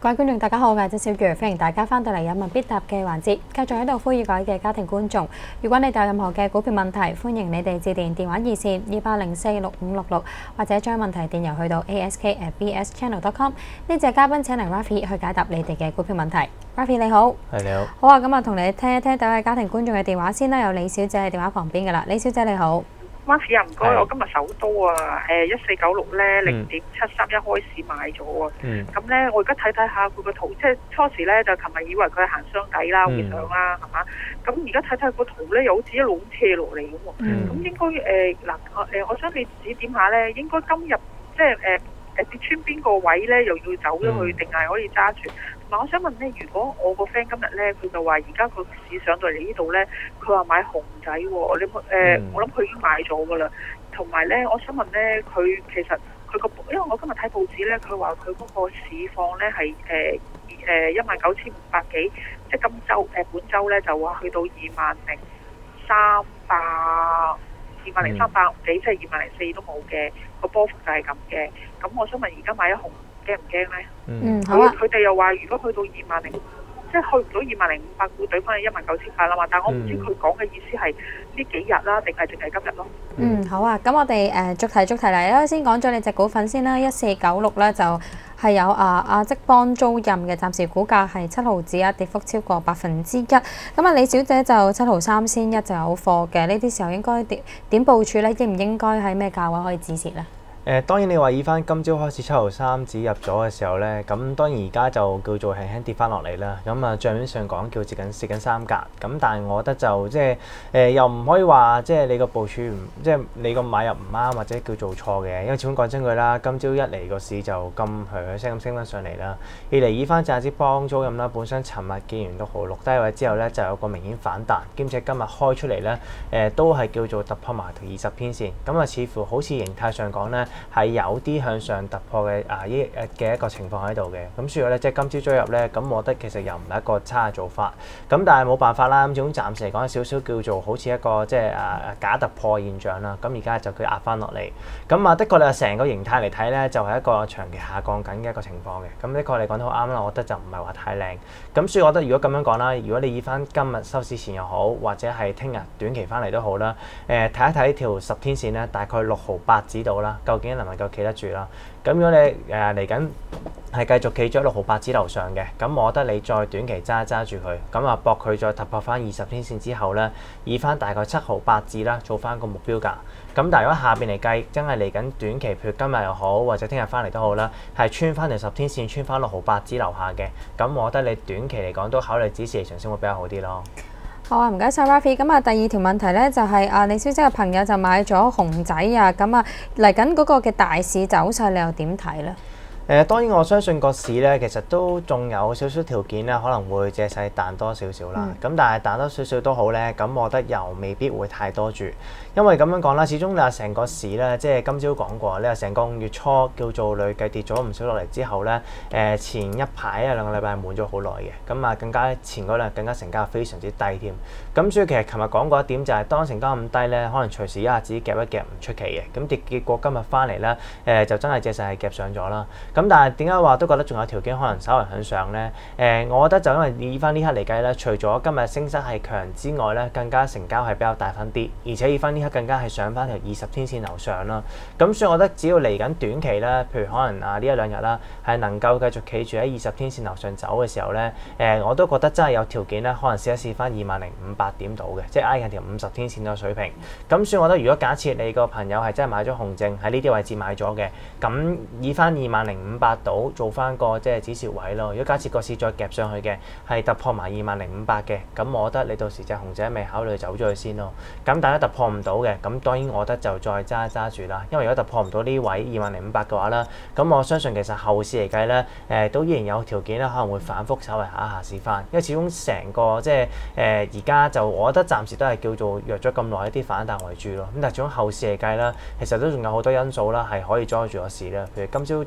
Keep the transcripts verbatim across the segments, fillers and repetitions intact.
各位觀眾大家好，我係周小月，歡迎大家翻到嚟有問必答嘅環節，繼續喺度呼籲各位嘅家庭觀眾，如果你哋有任何嘅股票問題，歡迎你哋致電電話熱線二八零四六五六六，或者將問題電郵去到 A S K at B S channel dot com。呢隻嘉賓請嚟 Raffy 去解答你哋嘅股票問題。Raffy 你好， 係你好。 好啊，咁啊同你聽一聽第一位家庭觀眾嘅電話先啦，有李小姐喺電話旁邊噶啦，李小姐你好。 Mark 啊，唔該，我今日首都啊，誒一四九六咧零點七三一開始買咗啊，咁咧、嗯、我而家睇睇下佢個圖，即係初時咧就琴日以為佢係行雙底啦，會上啦，係嘛？咁而家睇睇個圖咧，又好似一路咁斜落嚟咁喎，咁、嗯、應該誒嗱誒，我想你指點下咧，應該今日即係誒誒跌穿邊個位咧，又要走咗去，定係、嗯、可以揸住？同埋我想問咧，如果我個 friend 今日咧，佢就話而家個市上到嚟呢度咧，佢話買熊仔喎，你誒、呃嗯、我諗佢已經買咗噶啦。同埋咧，我想問咧，佢其實佢個，因為我今日睇報紙咧，佢話佢嗰個市況咧係誒誒一萬九千五百幾，即係今週誒、呃、本週咧就話去到二萬零三百二萬零三百幾，即係二萬零四都冇嘅，個波幅就係咁嘅。咁我想問而家買一熊驚唔驚咧？ 嗯，好啊。 佢哋又話如果去到二萬零，即係去唔到二萬零五百股，對翻去一萬九千八啦嘛。但係我唔知佢講嘅意思係呢幾日啦，定係淨係今日咯？ 嗯，好啊。咁我哋誒逐題逐題嚟啦。先講咗你隻股份先啦，一四九六咧就係有啊阿積邦租賃嘅，暫時股價係七毫子啊，跌幅超過百分之一。咁啊，李小姐就七毫三先一就有貨嘅，呢啲時候應該點點部署咧？應唔應該喺咩價位可以止蝕咧？ 誒、呃、當然你話以翻今朝開始七毫三指入咗嘅時候咧，咁當然而家就叫做輕輕跌翻落嚟啦。咁啊帳面上講叫接緊蝕緊三格。咁但係我覺得就即係誒、呃、又唔可以話即係你個部署唔即係你個買入唔啱或者叫做錯嘅，因為始終講真句啦，今朝一嚟個市就咁響響聲咁升翻上嚟啦。二嚟以翻就係啲幫租咁啦，本身尋日見完六毫六低位之後咧，就有個明顯反彈，兼且今日開出嚟咧誒都係叫做突破埋條二十天線。咁啊似乎好似形態上講咧，係有啲向上突破嘅啊依嘅一個情況喺度嘅，咁所以咧即係今朝追入咧，咁我覺得其實又唔係一個差嘅做法，咁但係冇辦法啦，咁總暫時嚟講少少叫做好似一個即係啊假突破現象啦，咁而家就佢壓翻落嚟，咁啊的確你話成個形態嚟睇咧，就係、是、一個長期下降緊嘅一個情況嘅，咁的確你講得好啱啦，我覺得就唔係話太靚，咁所以我覺得如果咁樣講啦，如果你以翻今日收市前又好，或者係聽日短期翻嚟都好啦，誒睇一睇條十天線咧，大概六毫八指到啦，究竟能唔能夠企得住啦？咁如果你誒嚟緊係繼續企咗六毫八指樓上嘅，咁我覺得你再短期揸一揸住佢，咁啊搏佢再突破翻二十天線之後咧，以翻大概七毫八指啦，做翻個目標價。咁但係如果下邊嚟計，真係嚟緊短期，譬如今日又好，或者聽日翻嚟都好啦，係穿翻條十天線，穿翻六毫八指樓下嘅，咁我覺得你短期嚟講都考慮止蝕離場先會比較好啲咯。 好啊，唔該晒 Raffy。咁啊，第二條問題咧就係、是、啊李小姐嘅朋友就買咗熊仔啊，咁啊嚟緊嗰個嘅大市走勢，你又點睇咧？ 誒、呃、當然我相信個市咧，其實都仲有少少條件咧，可能會借勢彈多少少啦。咁、嗯、但係彈多少少都好咧，咁我覺得又未必會太多住，因為咁樣講啦，始終你話成個市咧，即係今朝講過，你話成個五月初叫做累計跌咗唔少落嚟之後咧，誒、呃、前一排啊兩個禮拜悶咗好耐嘅，咁啊更加前嗰兩日更加成交非常之低添。咁所以其實琴日講過一點就係、是，當成交咁低咧，可能隨時一下子夾一夾唔出奇嘅。咁結結果今日翻嚟咧，誒、呃、就真係借勢係夾上咗啦。咁但係點解話都覺得仲有條件可能稍為向上咧？誒、呃，我覺得就因為以翻呢刻嚟計咧，除咗今日升勢係強之外咧，更加成交係比較大翻啲，而且以翻呢刻更加係上翻條二十天線樓上啦。咁所以我覺得只要嚟緊短期咧，譬如可能啊呢一兩日啦，係能夠繼續企住喺二十天線樓上走嘅時候咧，誒、呃、我都覺得真係有條件咧，可能試一試翻二萬零五百點度嘅，即係挨近條五十天線嘅水平。咁所以我覺得如果假設你個朋友係真係買咗熊證喺呢啲位置買咗嘅，咁以翻二萬零五百到做翻個即係止蝕位咯。如果假設個市再夾上去嘅，係突破埋二萬零五百嘅，咁我覺得你到時隻熊仔咪考慮走咗去先咯。咁但係突破唔到嘅，咁當然我覺得就再揸一揸住啦。因為如果突破唔到呢位二萬零五百嘅話咧，咁我相信其實後市嚟計咧，誒、呃、都依然有條件咧，可能會反覆稍微下一下試翻。因為始終成個即係誒而家就我覺得暫時都係叫做弱咗咁耐一啲反彈為主咯。咁但係始終後市嚟計咧，其實都仲有好多因素啦，係可以阻住個市啦。譬如今朝都講過。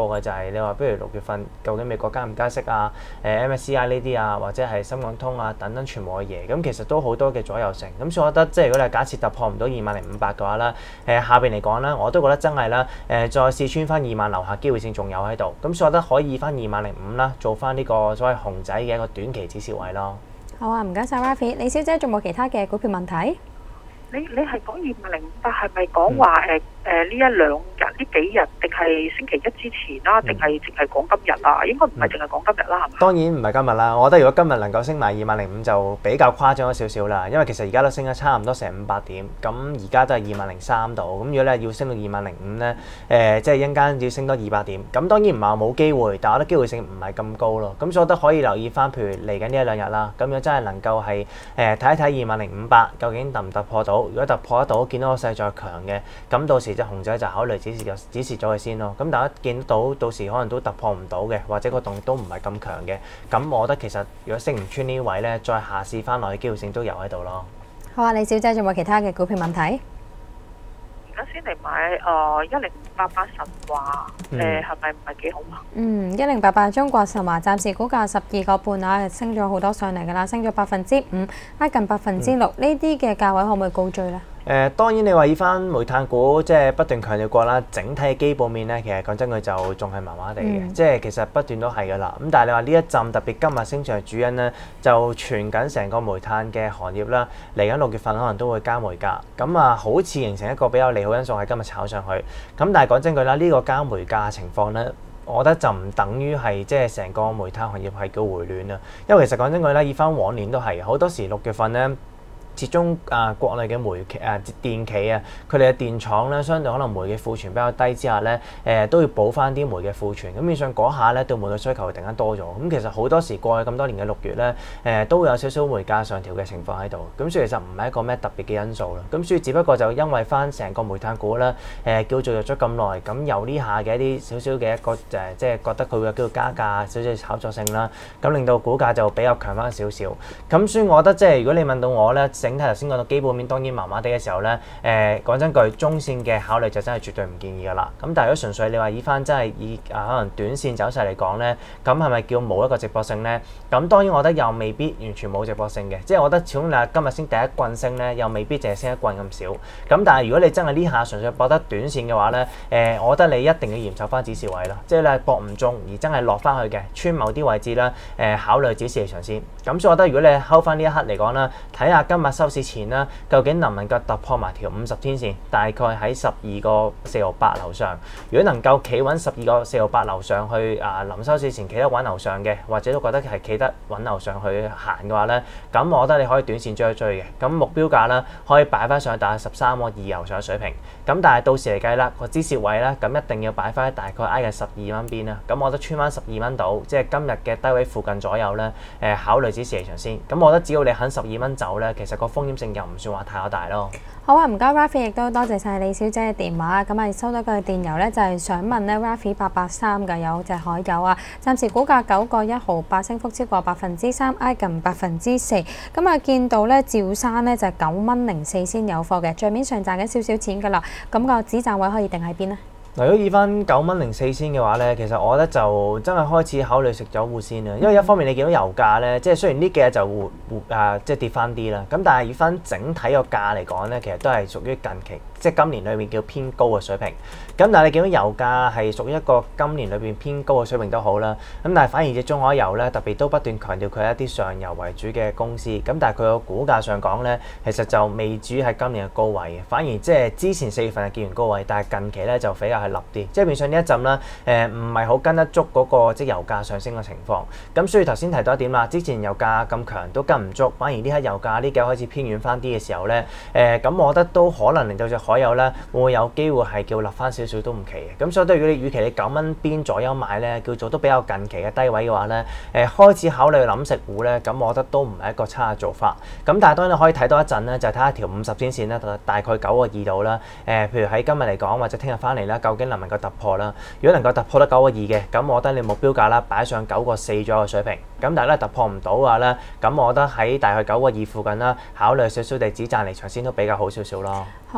過嘅就係你話，不如六月份究竟美國加唔加息啊？誒 M S C I 呢啲啊，或者係深港通啊等等全部嘅嘢，咁其實都好多嘅左右性。咁所以我覺得即係如果你假設突破唔到二萬零五百嘅話咧，誒下邊嚟講咧，我都覺得真係啦，誒再試穿翻二萬樓下機會性仲有喺度。咁所以我覺得可以翻二萬零五啦，做翻呢個所謂熊仔嘅一個短期指示位咯。 好啊，唔該晒 Rafi。李小姐仲冇其他嘅股票問題？ 你你係講二萬零五百，係咪講話誒誒呢一兩日呢幾日，定係星期一之前啦，定係淨係講今日啊？應該唔係淨係講今日啦，係嘛？ 當然唔係今日啦，我覺得如果今日能夠升埋二萬零五就比較誇張咗少少啦，因為其實而家都升咗差唔多成五百點，咁而家都係二萬零三度，咁如果你要升到二萬零五咧，誒、呃、即係一陣間要升多二百點，咁當然唔係話冇機會，但係我覺得機會性唔係咁高咯，咁所以我覺得可以留意翻，譬如嚟緊呢一兩日啦，咁樣真係能夠係誒睇一睇二萬零五百究竟突唔突破到，如果突破得到，見到個勢再強嘅，咁到時隻熊仔就考慮指示咗指示咗佢先咯。咁大家見到到時可能都突破唔到嘅，或者個動力都唔係咁強嘅，咁我覺得其實如果升唔穿呢位咧，再下試翻落去機會性都有喺度咯。 好啊，李小姐仲有冇其他嘅股票問題？ 而家先嚟買誒一零八八神華，誒係咪唔係幾好啊？ 嗯，一零八八中國神華暫時股價十二個半啊，升咗好多上嚟㗎啦，升咗百分之五，挨近百分之六，呢啲嘅價位可唔可以高追咧？ 誒、呃、當然你話以翻煤炭股，即係不斷強調過啦，整體嘅基本面咧，其實講真佢就仲係麻麻地嘅，嗯、即係其實不斷都係㗎啦。咁但係你話呢一陣特別今日升上嘅主因咧，就傳緊成個煤炭嘅行業啦，嚟緊六月份可能都會加煤價，咁啊好似形成一個比較利好因素喺今日炒上去。咁但係講真句啦，呢、呢個加煤價情況咧，我覺得就唔等於係即係成個煤炭行業係叫回暖啊，因為其實講真句咧，以翻往年都係好多時六月份咧。始終啊，國內嘅煤企啊、電企啊，佢哋嘅電廠咧，相對可能煤嘅庫存比較低之下咧，誒、呃、都要補翻啲煤嘅庫存。咁變相嗰下咧，對煤嘅需求會突然間多咗。咁其實好多時過去咁多年嘅六月咧，誒、呃、都會有少少煤價上調嘅情況喺度。咁所以其實唔係一個咩特別嘅因素啦。咁所以只不過就因為翻成個煤炭股咧，誒、呃、叫做弱咗咁耐，咁有呢下嘅一啲少少嘅一個誒，即係覺得佢會有機會加價，少少炒作性啦，咁令到股價就比較強翻少少。咁所以我覺得即係如果你問到我咧，整體頭先講到基本面當然麻麻地嘅時候咧，誒講真句，中線嘅考慮就真係絕對唔建議㗎啦。咁但係如果純粹你話以翻真係以啊可能短線走勢嚟講咧，咁係咪叫冇一個直播性咧？咁當然我覺得又未必完全冇直播性嘅，即係我覺得始終你話今日先第一棍升咧，又未必淨係升一棍咁少。咁但係如果你真係呢下純粹博得短線嘅話咧，誒我覺得你一定要嚴守翻指示位啦，即係你係博唔中而真係落翻去嘅，穿某啲位置啦，誒考慮指示離場先。咁所以我覺得如果你睺翻呢一刻嚟講啦，睇下今日收市前啦，究竟能唔能夠突破埋條五十天線，大概喺十二個四毫八樓上。如果能夠企穩十二個四毫八樓上去啊，臨收市前企得穩樓上嘅，或者都覺得係企得穩樓上去行嘅話咧，咁我覺得你可以短線追一追嘅。咁目標價咧可以擺翻上去大概十三個二樓上水平。咁但係到時嚟計啦，個支持位咧，咁一定要擺翻喺大概挨近十二蚊邊啦。咁我覺得穿翻十二蚊度，即係今日嘅低位附近左右咧，誒考慮指示離場先。咁我覺得只要你肯十二蚊走咧，其實個風險性又唔算話太過大咯。 好啊，唔該 Rafi，亦都多謝晒李小姐嘅電話。咁啊，收到個電郵咧，就係想問咧 Rafi 八八三嘅有隻海油啊，暫時股價九個一毫八，升幅超過百分之三，挨近百分之四。咁啊，見到咧趙生咧就係九蚊零四先有貨嘅，帳面上賺緊少少錢㗎啦。咁個止賺位可以定喺邊咧？ 嗱，如果以翻九蚊零四先嘅話咧，其實我覺得就真係開始考慮食咗糊先啦。因為一方面你見到油價咧，即係雖然呢幾日就回回啊，即係跌翻啲啦。咁但係以翻整體個價嚟講咧，其實都係屬於近期即係今年裏面叫偏高嘅水平。咁但係你見到油價係屬於一個今年裏邊偏高嘅水平都好啦。咁但係反而隻中海油咧，特別都不斷強調佢係一啲上游為主嘅公司。咁但係佢個股價上講咧，其實就未至於係今年嘅高位嘅，反而即係之前四月份係見完高位，但係近期咧就比較係立啲，即係變相呢一陣啦，誒唔係好跟得足嗰個即係油價上升嘅情況。咁所以頭先提到一點啦，之前油價咁強都跟唔足，反而呢刻油價呢幾日開始偏軟翻啲嘅時候咧，誒、呃、咁我覺得都可能令到隻海油咧會有機會係叫立翻少少都唔奇嘅。咁所以都如果你與其你九蚊邊左右買咧，叫做都比較近期嘅低位嘅話咧，誒、呃、開始考慮諗食糊咧，咁我覺得都唔係一個差嘅做法。咁但係當然你可以睇多一陣咧，就係睇下條五十天線咧，大概九個二度啦。誒、呃，譬如喺今日嚟講或者聽日翻嚟啦，究竟能唔能夠突破啦？如果能夠突破得九個二嘅，咁我覺得你目標價啦擺上九個四左右嘅水平。咁但係咧突破唔到嘅話咧，咁我覺得喺大概九個二附近啦，考慮少少地止賺離場先都比較好少少咯。 好啊，唔該晒。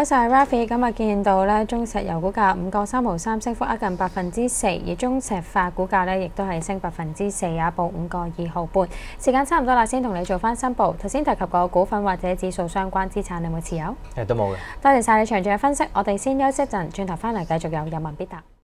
晒 Rafi，咁啊見到咧中石油股價五個三毫三，升幅握近百分之四，而中石化股價咧亦都係升百分之四啊，報五個二毫半。時間差唔多啦，先同你做翻申報。頭先提及過股份或者指數相關資產，你有冇持有？ 誒都冇嘅。 多謝晒你詳盡嘅分析，我哋先休息一陣，轉頭翻嚟繼續有人民必答。